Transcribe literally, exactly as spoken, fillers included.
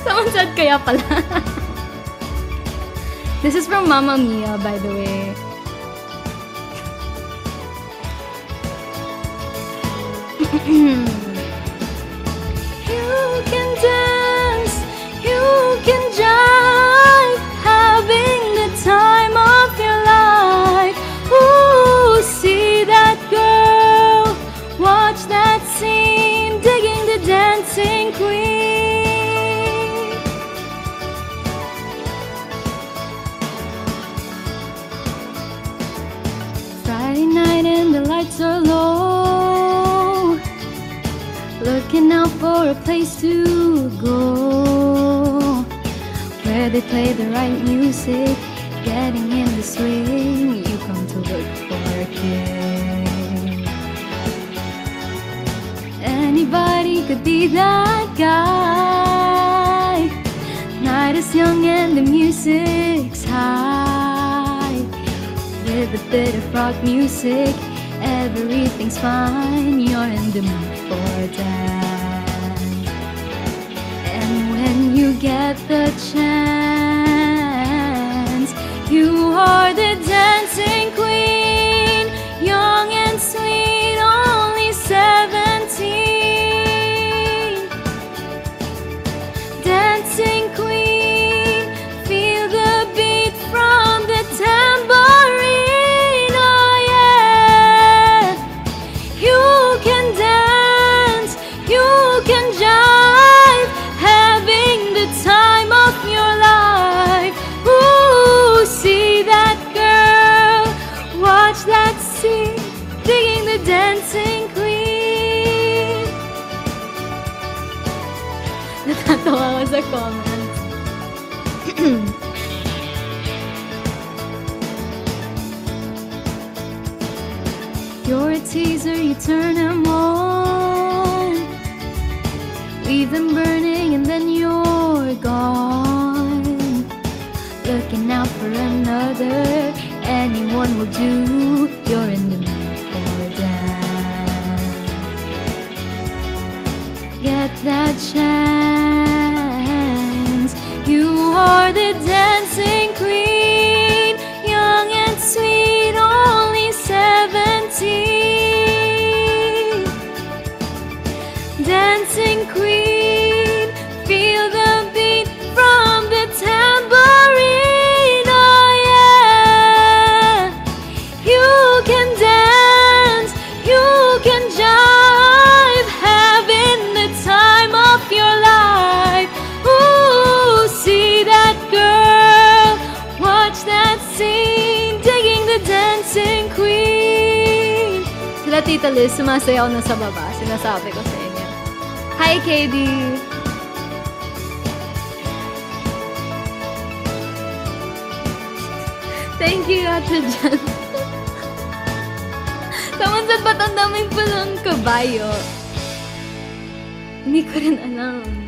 Someone said kaya pala. This is from Mamma Mia, by the way. You can dance, you can jive, having the time of your life. Ooh, see that girl, watch that scene, digging the dancing queen. Friday night and the lights are low, looking out for a place to go, where they play the right music, getting in the swing. You come to look for a king. Anybody could be that guy. Night is young and the music's high. With a bit of rock music, everything's fine. You're in the mood for a dance. And when you get the chance, you are the dancing queen, young and sweet, only seventeen. Dancing queen, feel the beat from the tambourine. Oh yeah, you can dance, you can jive, having the time of your life. Ooh, see that girl, watch that scene, digging the dancing queen. Natatawa ko sa comments. You're a teaser, you turn them on, leave them burning and then you're gone. Looking out for another, anyone will do. You're in the mood for a dance. Get that chance, you are the dancing queen, young and sweet, only seventeen. Dancing queen, feel the beat from the tambourine. Oh yeah, you can dance, you can jive, having the time of your life. Ooh, see that girl, watch that scene, digging the dancing queen. Sila Tita Liz, sumasayaw na sa baba. Sinasabi ko sa inyo. Hi, K D! Thank you, Ate Jan. Someone said, ba't ang daming palang kabayo? Hindi ko rin alam.